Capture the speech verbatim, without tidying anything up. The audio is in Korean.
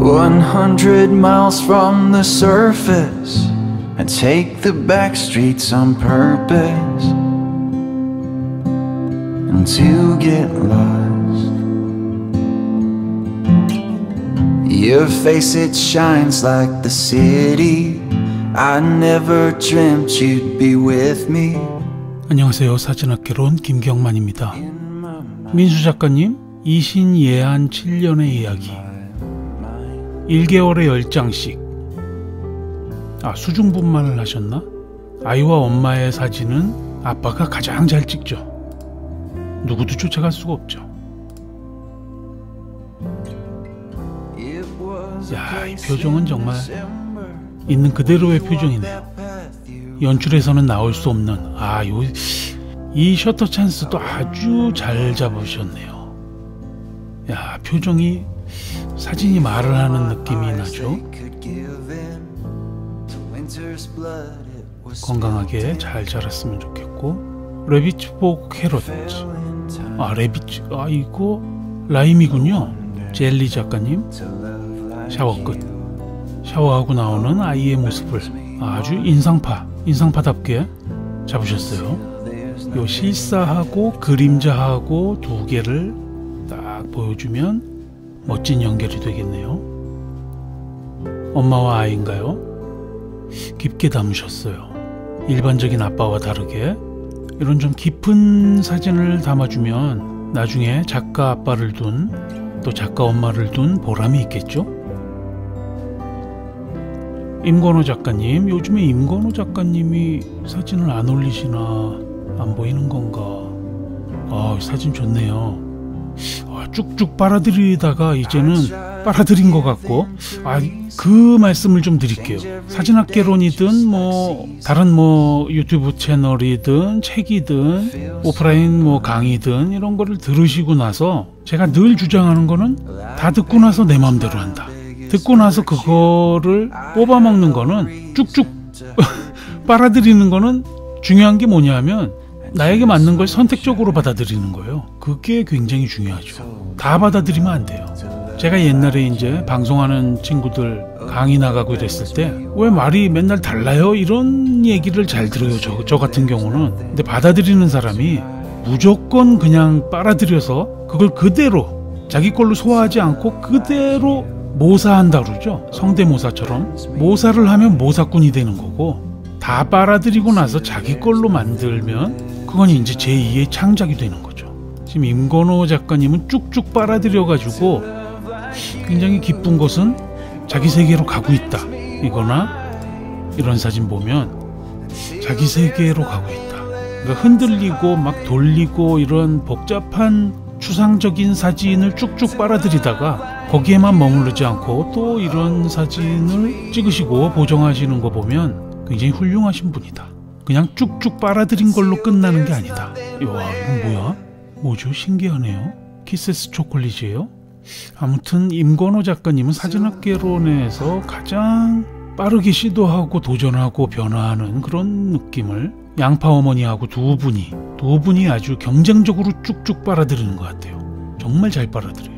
one hundred miles from the surface and take the back streets on purpose and to get lost. Your face, it shines like the city. I never dreamt you'd be with me. 안녕하세요. 사진학개론 김경만입니다. 민수 작가님, 이신예한 칠 년의 이야기. 일 개월에 열 장씩. 아, 수중분만을 하셨나? 아이와 엄마의 사진은 아빠가 가장 잘 찍죠. 누구도 쫓아갈 수가 없죠. 야, 이 표정은 정말 있는 그대로의 표정이네요. 연출에서는 나올 수 없는, 아, 요, 이 셔터 찬스도 아주 잘 잡으셨네요. 야, 표정이, 사진이 말을 하는 느낌이 나죠. 건강하게 잘 자랐으면 좋겠고. 레비츠포 캐럿. 아, 레비츠, 아, 이거 라임이군요. 젤리 작가님. 샤워 끝. 샤워하고 나오는 아이의 모습을 아주 인상파, 인상파답게 잡으셨어요. 요 실사하고 그림자하고 두 개를 딱 보여주면 멋진 연결이 되겠네요. 엄마와 아이인가요? 깊게 담으셨어요. 일반적인 아빠와 다르게 이런 좀 깊은 사진을 담아주면 나중에 작가 아빠를 둔, 또 작가 엄마를 둔 보람이 있겠죠? 임건호 작가님, 요즘에 임건호 작가님이 사진을 안 올리시나, 안 보이는 건가? 아, 사진 좋네요. 아, 쭉쭉 빨아들이다가 이제는 빨아들인 것 같고, 아, 그 말씀을 좀 드릴게요. 사진학개론이든 뭐 다른 뭐 유튜브 채널이든 책이든 오프라인 뭐 강의든 이런 거를 들으시고 나서 제가 늘 주장하는 거는 다 듣고 나서 내 마음대로 한다. 듣고 나서 그거를 뽑아먹는 거는 쭉쭉 빨아들이는 거는 중요한 게 뭐냐면 나에게 맞는 걸 선택적으로 받아들이는 거예요. 그게 굉장히 중요하죠. 다 받아들이면 안 돼요. 제가 옛날에 이제 방송하는 친구들 강의 나가고 이랬을 때 왜 말이 맨날 달라요? 이런 얘기를 잘 들어요. 저, 저 같은 경우는. 근데 받아들이는 사람이 무조건 그냥 빨아들여서 그걸 그대로 자기 걸로 소화하지 않고 그대로 모사한다 그러죠. 성대모사처럼 모사를 하면 모사꾼이 되는 거고, 다 빨아들이고 나서 자기 걸로 만들면 그건 이제 제이의 창작이 되는 거죠. 지금 임건호 작가님은 쭉쭉 빨아들여 가지고 굉장히 기쁜 것은 자기 세계로 가고 있다, 이거나 이런 사진 보면 자기 세계로 가고 있다. 그러니까 흔들리고 막 돌리고 이런 복잡한 추상적인 사진을 쭉쭉 빨아들이다가 거기에만 머무르지 않고 또 이런 사진을 찍으시고 보정하시는 거 보면 굉장히 훌륭하신 분이다. 그냥 쭉쭉 빨아들인 걸로 끝나는 게 아니다. 와, 이건 뭐야? 뭐죠? 신기하네요. 키세스 초콜릿이에요? 아무튼 임건호 작가님은 사진학개론에서 가장 빠르게 시도하고 도전하고 변화하는 그런 느낌을 양파 어머니하고 두 분이 두 분이 아주 경쟁적으로 쭉쭉 빨아들이는 것 같아요. 정말 잘 빨아들여요.